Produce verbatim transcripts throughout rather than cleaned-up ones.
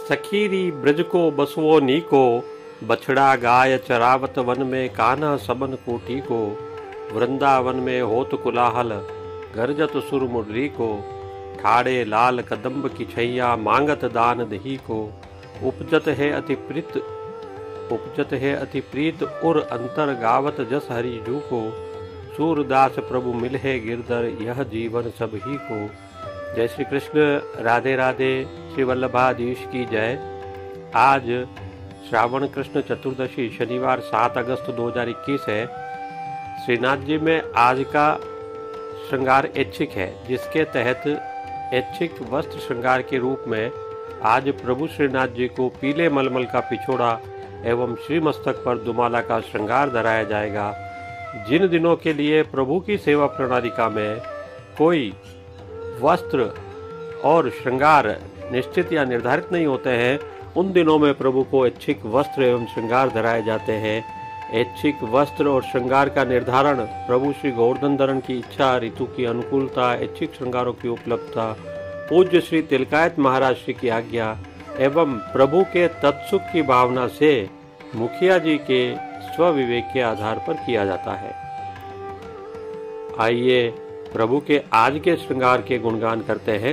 सखीरी ब्रज को बसवो नीको, बछड़ा गाय चरावत वन में कान्हा सबन कोटी को। वृंदावन में होत कुलाहल, गरजत सुर मुरली को। ठाड़े लाल कदम्ब की छैया, मांगत दान दही को। उपजत है अति प्रीत उपजत है अति प्रीत उर अंतर, गावत जस हरि जू को। सूरदास प्रभु मिलहे गिरधर, यह जीवन सब ही को। जय श्री कृष्ण, राधे राधे, श्री वल्लभाधीश की जय। आज श्रावण कृष्ण चतुर्दशी शनिवार सात अगस्त दो हज़ार इक्कीस है। श्रीनाथ जी में आज का श्रृंगार ऐच्छिक है, जिसके तहत ऐच्छिक वस्त्र श्रृंगार के रूप में आज प्रभु श्रीनाथ जी को पीले मलमल का पिछोड़ा एवं श्री मस्तक पर दुमाला का श्रृंगार धराया जाएगा। जिन दिनों के लिए प्रभु की सेवा प्रणालिका में कोई वस्त्र और श्रृंगार निश्चित या निर्धारित नहीं होते हैं, उन दिनों में प्रभु को ऐच्छिक वस्त्र एवं श्रृंगार धराए जाते हैं। ऐच्छिक वस्त्र और श्रृंगार का निर्धारण प्रभु श्री गोवर्धन धरण की इच्छा, ऋतु की अनुकूलता, ऐच्छिक श्रृंगारों की उपलब्धता, पूज्य श्री तिलकायत महाराज श्री की आज्ञा एवं प्रभु के तत्सुख की भावना से मुखिया जी के स्वविवेक के आधार पर किया जाता है। आइए प्रभु के आज के श्रृंगार के गुणगान करते हैं।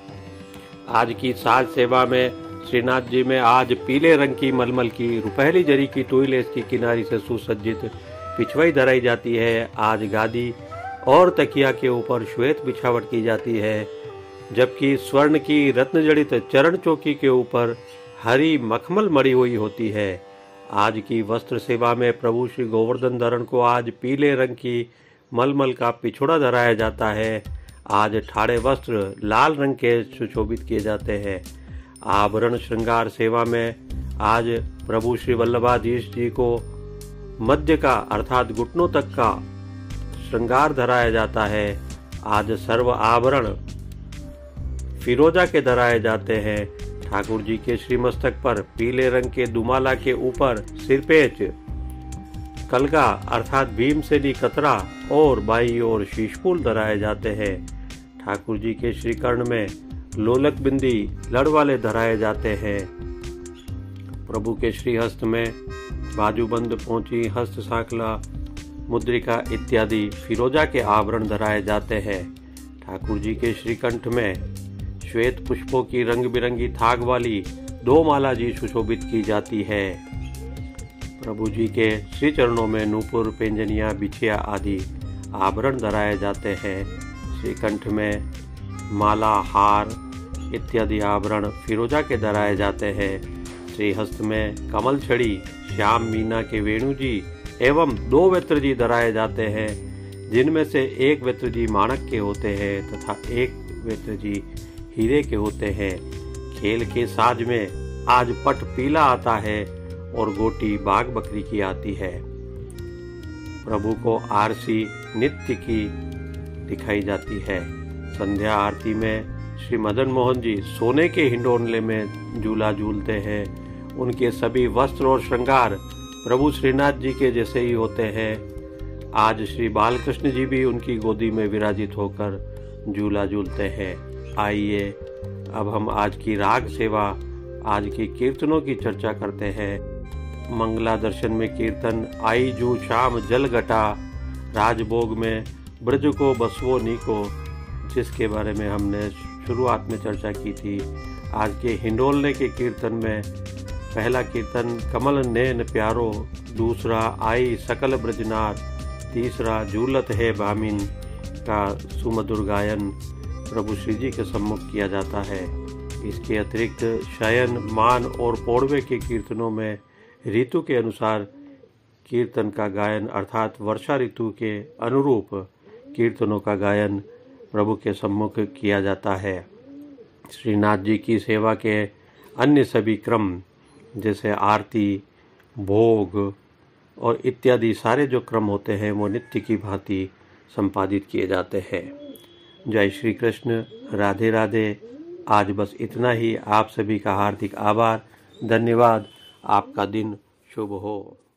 आज की साज सेवा में श्रीनाथ जी में आज पीले रंग की मलमल की रुपहली जरी की टोइलेस की किनारी से सुसज्जित पिछवाई धराई जाती है। आज गादी और तकिया के ऊपर श्वेत बिछावट की जाती है, जबकि स्वर्ण की रत्न जड़ित चरण चौकी के ऊपर हरी मखमल मड़ी हुई होती है। आज की वस्त्र सेवा में प्रभु श्री गोवर्धन धरण को आज पीले रंग की मलमल का पिछोड़ा धराया जाता है। आज ठाड़े वस्त्र लाल रंग के सुशोभित किए जाते हैं। आभरण श्रृंगार सेवा में आज प्रभु श्री वल्लभाधीश जी को मध्य का अर्थात घुटनों तक का श्रृंगार धराया जाता है। आज सर्व आभरण फिरोजा के धराए जाते हैं। ठाकुर जी के श्रीमस्तक पर पीले रंग के दुमाला के ऊपर सिरपेच, कलगा अर्थात भीमसेनी कतरा और बाई और शीशफूल धराए जाते हैं। ठाकुर जी के श्रीकर्ण में लोलक बिंदी लड़ वाले धराए जाते हैं। प्रभु के श्रीहस्त में बाजूबंद, पोंची, हस्त साकला, मुद्रिका इत्यादि फिरोजा के आभरण धराए जाते हैं। ठाकुर जी के श्रीकंठ में श्वेत पुष्पों की रंग बिरंगी थाग वाली दो माला जी सुशोभित की जाती है। प्रभु जी के श्री चरणों में नूपुर, पेंजनिया, बिछिया आदि आभरण धराए जाते हैं। श्रीकंठ में माला, हार इत्यादि आभरण फिरोजा के धराए जाते हैं। श्रीहस्त में कमल छड़ी, श्याम मीना के वेणु जी एवं दो वेत्र जी धराए जाते हैं, जिनमें से एक वेत्र जी माणक के होते हैं तथा एक वेत्र जी हीरे के होते हैं। खेल के साज में आज पट पीला आता है और गोटी बाघ बकरी की आती है। प्रभु को आरसी नित्य की दिखाई जाती है। संध्या आरती में श्री मदन मोहन जी सोने के हिंडोले में झूला झूलते हैं। उनके सभी वस्त्र और श्रृंगार प्रभु श्रीनाथ जी के जैसे ही होते हैं। आज श्री बालकृष्ण जी भी उनकी गोदी में विराजित होकर झूला झूलते हैं। आइए अब हम आज की राग सेवा, आज की कीर्तनों की चर्चा करते हैं। मंगला दर्शन में कीर्तन आई जू शाम जल घटा, राजभोग में ब्रज को बसवो नीको, जिसके बारे में हमने शुरुआत में चर्चा की थी। आज के हिंडोलने के कीर्तन में पहला कीर्तन कमल नैन प्यारो, दूसरा आई सकल ब्रजनार, तीसरा झूलत है भामिन का सुमधुर गायन प्रभु श्री जी के सम्मुख किया जाता है। इसके अतिरिक्त शयन, मान और पौड़वे के कीर्तनों में ऋतु के अनुसार कीर्तन का गायन अर्थात वर्षा ऋतु के अनुरूप कीर्तनों का गायन प्रभु के सम्मुख किया जाता है। श्रीनाथ जी की सेवा के अन्य सभी क्रम जैसे आरती, भोग और इत्यादि सारे जो क्रम होते हैं वो नित्य की भांति संपादित किए जाते हैं। जय श्री कृष्ण, राधे राधे। आज बस इतना ही। आप सभी का हार्दिक आभार, धन्यवाद। आपका दिन शुभ हो।